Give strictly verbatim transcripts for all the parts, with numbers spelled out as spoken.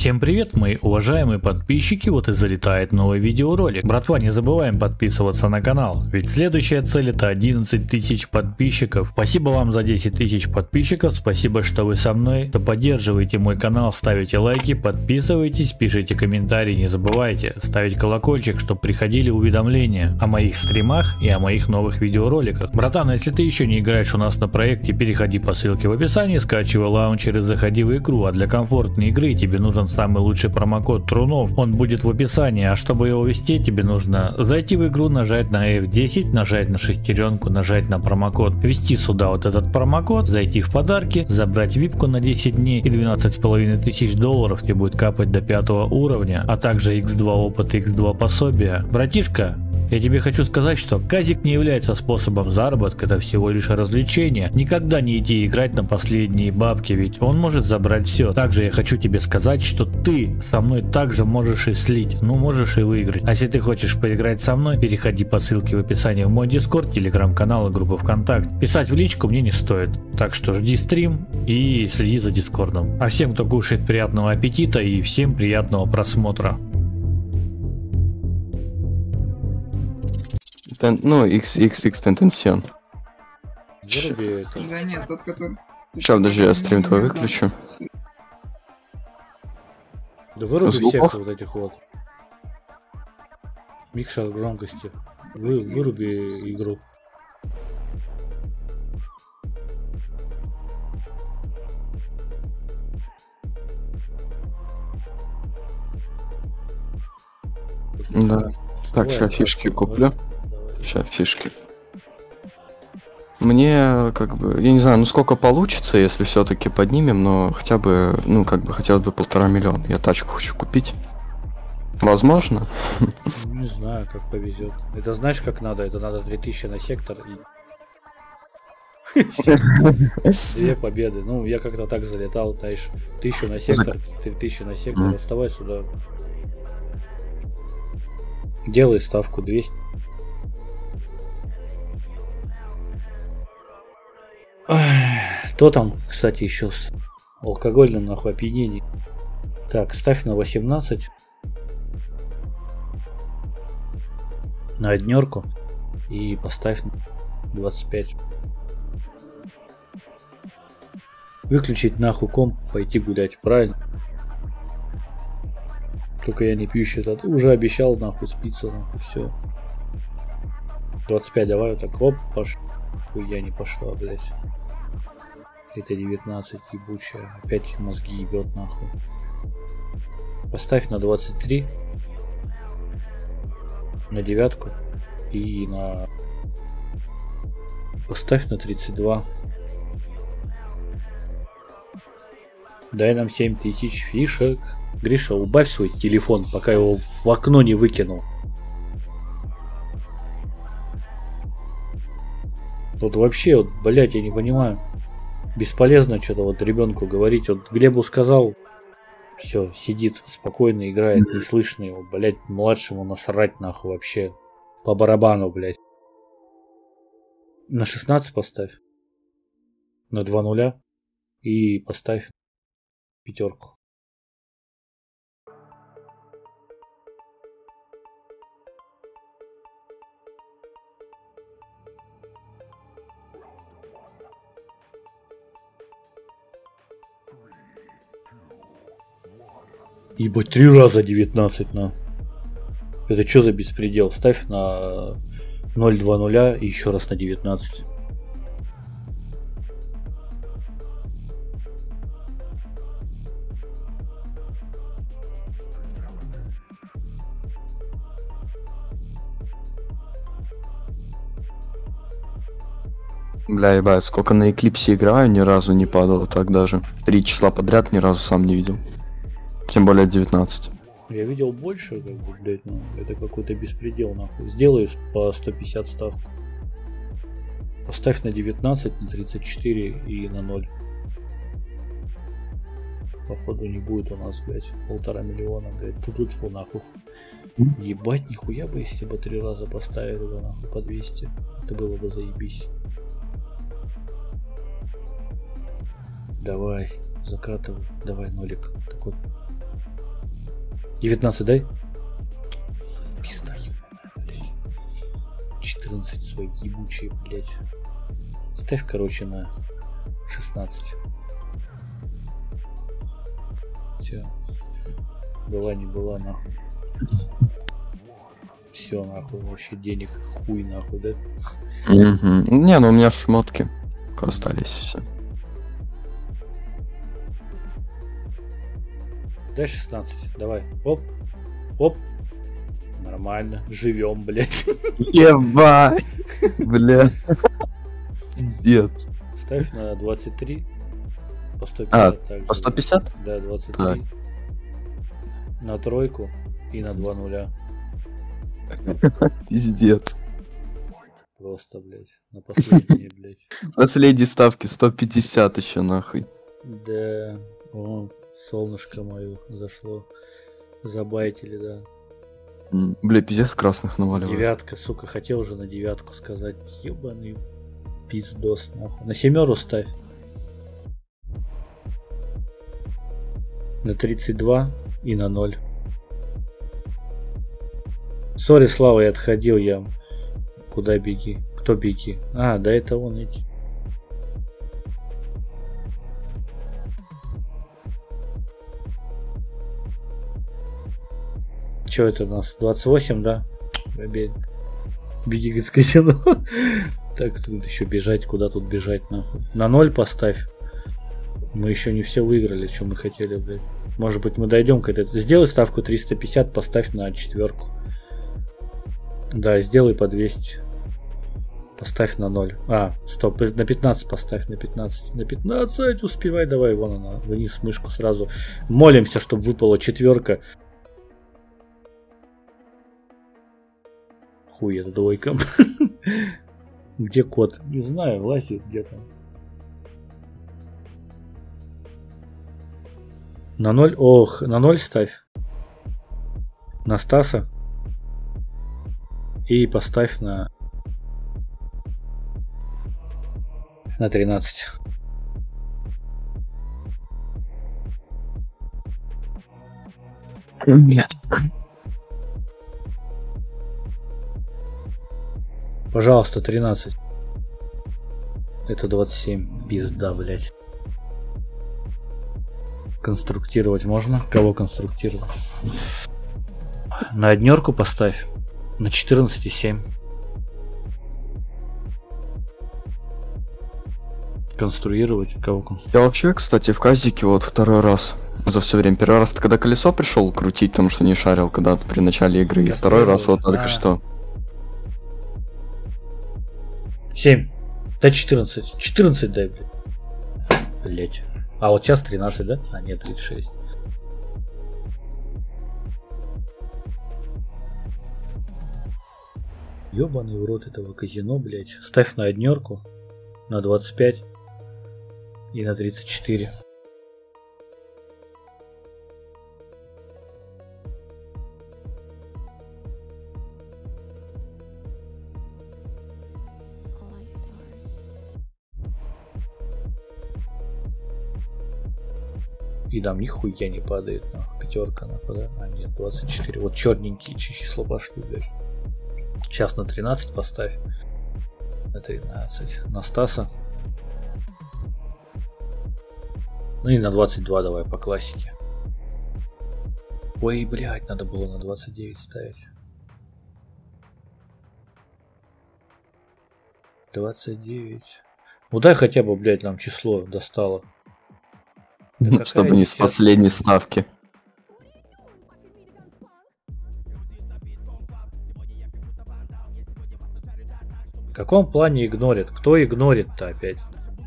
Всем привет, мои уважаемые подписчики, вот и залетает новый видеоролик. Братва, не забываем подписываться на канал, ведь следующая цель это одиннадцать тысяч подписчиков. Спасибо вам за десять тысяч подписчиков, спасибо, что вы со мной, что поддерживаете мой канал, ставите лайки, подписывайтесь, пишите комментарии, не забывайте ставить колокольчик, чтобы приходили уведомления о моих стримах и о моих новых видеороликах. Братан, если ты еще не играешь у нас на проекте, переходи по ссылке в описании, скачивай лаунчер и заходи в игру, а для комфортной игры тебе нужен самый лучший промокод Трунов, он будет в описании, а чтобы его ввести, тебе нужно зайти в игру, нажать на эф десять, нажать на шестеренку, нажать на промокод, ввести сюда вот этот промокод, зайти в подарки, забрать випку на десять дней и двенадцать с половиной тысяч долларов тебе будет капать до пятого уровня, а также икс два опыта, икс два пособия. Братишка, я тебе хочу сказать, что казик не является способом заработка, это всего лишь развлечение. Никогда не иди играть на последние бабки, ведь он может забрать все. Также я хочу тебе сказать, что ты со мной также можешь и слить, ну можешь и выиграть. А если ты хочешь поиграть со мной, переходи по ссылке в описании в мой дискорд, телеграм-канал и группу ВКонтакте. Писать в личку мне не стоит, так что жди стрим и следи за дискордом. А всем, кто кушает, приятного аппетита и всем приятного просмотра. Ну, икс икс икс Тентенсион. Да нет, тот, который... Сейчас, подожди, я стрим твой выключу. Да выруби Звуков? всех вот этих вот. Микша громкости. Вы, выруби игру. Да. Так, Давай, сейчас фишки куплю. Давай. Сейчас фишки. Мне, как бы, я не знаю, ну сколько получится, если все-таки поднимем, но хотя бы, ну, как бы, хотелось бы полтора миллиона. Я тачку хочу купить. Возможно? Не знаю, как повезет. Это знаешь, как надо? Это надо две тысячи на сектор и... Две победы. Ну, я как-то так залетал, знаешь, тысячу на сектор, три тысячи на сектор, оставай сюда. Делай ставку двести. Кто там, кстати, еще с алкогольным нахуй опьянением? Так, ставь на восемнадцать. На однерку. И поставь на двадцать пять. Выключить нахуй комп, пойти гулять, правильно? Только я не пьющий, это ты уже обещал нахуй спиться, нахуй, все. двадцать пять давай, вот так, оп, пошла. Хуя не пошла, блять. Это девятнадцать ебучая. Опять мозги ебет нахуй. Поставь на двадцать три. На девятку. И на... Поставь на тридцать два. Дай нам семь тысяч фишек. Гриша, убавь свой телефон, пока его в окно не выкинул. Вот вообще, вот, блять, я не понимаю. Бесполезно что-то вот ребенку говорить. Вот Глебу сказал, все, сидит спокойно, играет, не слышно его, блять, младшему насрать нахуй вообще. По барабану, блять. На шестнадцать поставь. На два нуля. И поставь пятерку. Ебать, три раза девятнадцать на. Это что за беспредел? Ставь на ноль два нуля и еще раз на девятнадцать. Бля, ебать, сколько на Эклипсе играю, ни разу не падал так даже. Три числа подряд ни разу сам не видел. Тем более девятнадцать. Я видел больше, как бы, блядь, ну, это какой-то беспредел, нахуй. Сделаю по сто пятьдесят ставку. Поставь на девятнадцать, на тридцать четыре и на ноль. Походу не будет у нас, блядь, полтора миллиона, блядь, тут нахуй. Ебать, нихуя бы, если бы три раза поставили бы, нахуй, по двести. Это было бы заебись. Давай, закатывай, давай нолик. Так вот, девятнадцать дай. Пизда. четырнадцать свои ебучие, блядь. Ставь, короче, на шестнадцать. Все. Была не была, нахуй. Все, нахуй, вообще денег хуй, нахуй, да? Mm-hmm. Не, ну у меня шмотки остались все. Дай шестнадцать, давай. Оп, оп. Нормально, живем, блядь. Ебать, блядь. Пиздец. Ставь на двадцать три. По сто пятьдесят. А, также. по сто пятьдесят? Да, двадцать три. Так. На тройку и на два нуля. Пиздец. Просто, блядь. На последние, блядь. Последние ставки сто пятьдесят еще нахуй. Да. О, солнышко мое зашло. Забайтили, да. Бля, пиздец красных наваливает. Девятка, сука, хотел уже на девятку сказать. Ебаный пиздос, нахуй. На семеру ставь. На тридцать два и на ноль. Сори, Слава, я отходил, я... Куда беги? Кто беги? А, да это он эти. Че это у нас? двадцать восемь, да? Беги, беги, говорит, казино. Так, тут еще бежать, куда тут бежать, нахуй. На ноль поставь. Мы еще не все выиграли, что мы хотели, блядь. Может быть, мы дойдем к этой. Сделай ставку триста пятьдесят, поставь на четверку. Да, сделай по двести. Поставь на ноль. А, стоп, на пятнадцать поставь, на пятнадцать. На пятнадцать, успевай, давай, вон она. Вниз мышку сразу. Молимся, чтобы выпала четверка. Хуй, это двойка. Где кот? Не знаю, лазит где-то. На ноль? Ох, на ноль ставь. На Стаса. И поставь на... На тринадцать. Нет. Пожалуйста, тринадцать. Это двадцать семь. Пизда, блять. Конструктировать можно? Кого конструктировать? На однерку поставь. На четырнадцать и семь. Конструировать? Кого конструировать? Я вообще, кстати, в казике вот второй раз за все время. Первый раз, когда колесо пришел крутить, потому что не шарил когда-то при начале игры. И второй раз вот только а. что. семь. Дай четырнадцать. четырнадцать дай, блядь. Блять. А вот сейчас тринадцать, да? А нет, тридцать шесть. Ёбаный в рот этого казино, блять. Ставь на однерку. На двадцать пять. И на тридцать четыре. И там нихуя не падает, нахуй. Пятерка, нахуй, да? А нет, двадцать четыре. Вот черненькие числа пошли, блядь. Сейчас на тринадцать поставь. На тринадцать. На Стаса. Ну и на двадцать два давай по классике. Ой, блядь, надо было на двадцать девять ставить. двадцать девять. Ну дай хотя бы, блядь, нам число достало. Да чтобы не с последней ставки. В каком плане игнорит? Кто игнорит-то опять?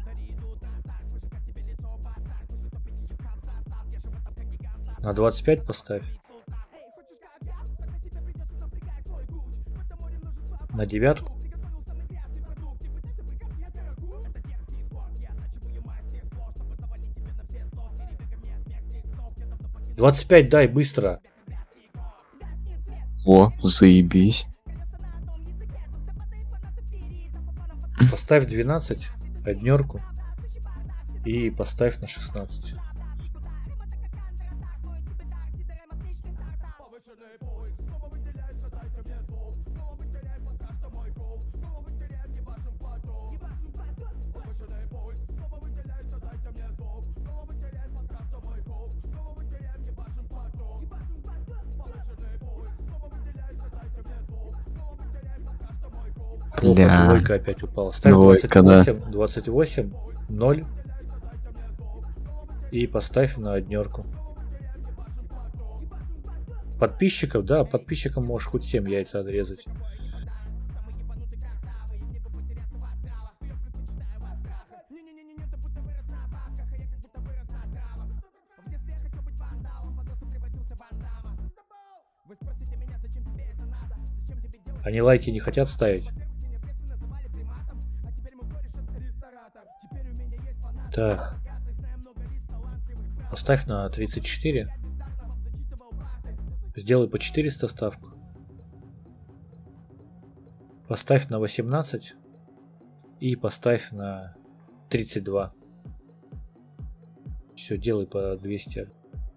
На двадцать пять поставь. На девятку. двадцать пять дай быстро. О, заебись. Поставь двенадцать, однерку. И поставь на шестнадцать. Бля. Двойка опять упала. Ставь Двойка, двадцать восемь, двадцать восемь, ноль. И поставь на однерку. Подписчиков, да, подписчикам можешь хоть семь яйца отрезать. Они лайки не хотят ставить. Так. Поставь на тридцать четыре. Сделай по четыреста ставку. Поставь на восемнадцать. И поставь на тридцать два. Все, делай по двести.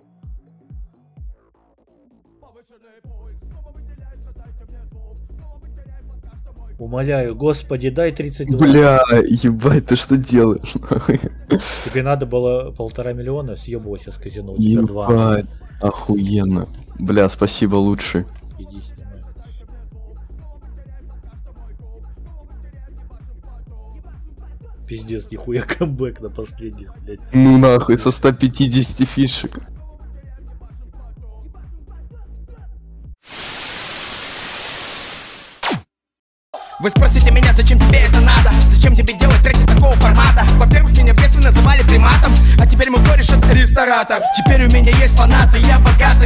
Умоляю, господи, дай тридцать два. Бля, ебать, ты что делаешь? Тебе надо было полтора миллиона, съебывайся с казино. У тебя два. Ебать, охуенно. Бля, спасибо, лучший. Иди снимай. Пиздец, нихуя камбэк на последних, блядь. Ну нахуй, со ста пятидесяти фишек. Вы спросите меня, зачем тебе это надо? Зачем тебе делать треки такого формата? Во-первых, меня в детстве называли приматом, а теперь мой кореш это ресторатор. Теперь у меня есть фанаты, я богат,